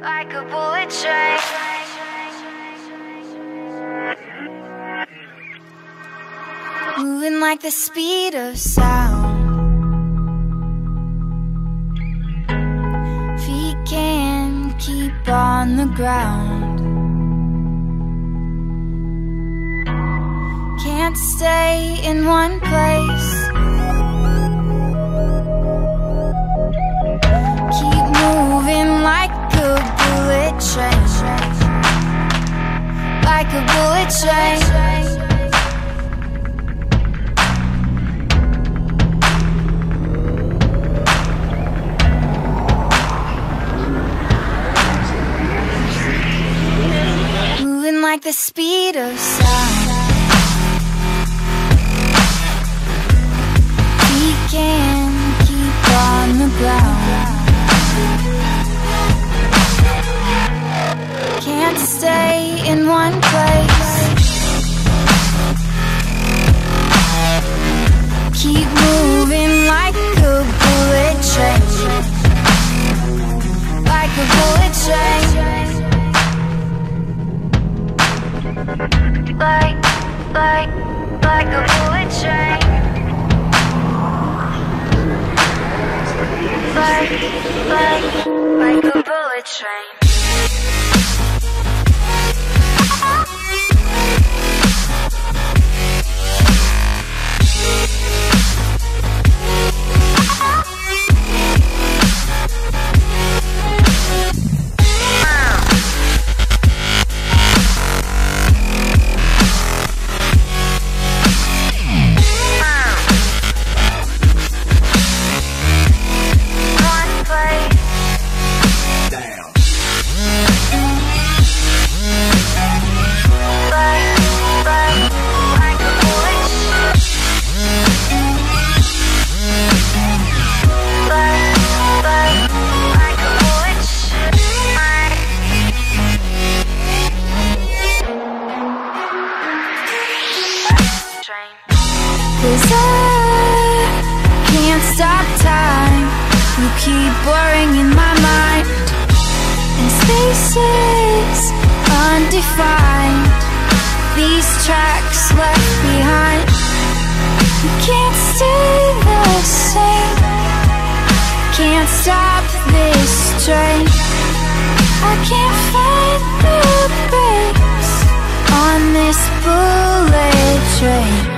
like a bullet train. Moving like the speed of sound. Feet can't keep on the ground. Can't stay in one place. Keep moving like a bullet train. Like a bullet train. Moving like the speed of sound. We can keep on the ground. Can't stay in one place. Keep moving like a bullet train. Like a bullet train. Like a bullet train. Like a bullet train. Cause I can't stop time. You keep blurring in my mind. And spaces undefined. These tracks left behind. You can't stay the same. Can't stop this train. I can't find the brakes on this bullet train.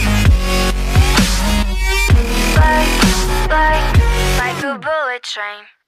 Like a bullet train.